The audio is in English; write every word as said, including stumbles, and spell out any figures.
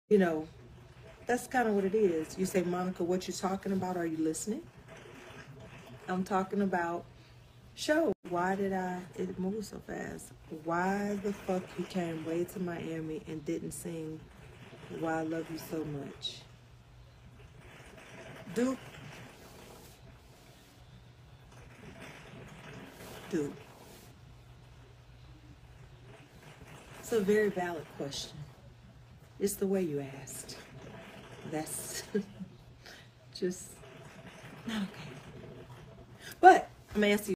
You know, that's kind of what it is. You say, Monica, what you talking about? Are you listening? I'm talking about show. Why did I, it moved so fast? Why the fuck you came way to Miami and didn't sing Why I Love You So Much? Dude, dude. It's a very valid question. It's the way you asked. That's just not okay. But I'm asking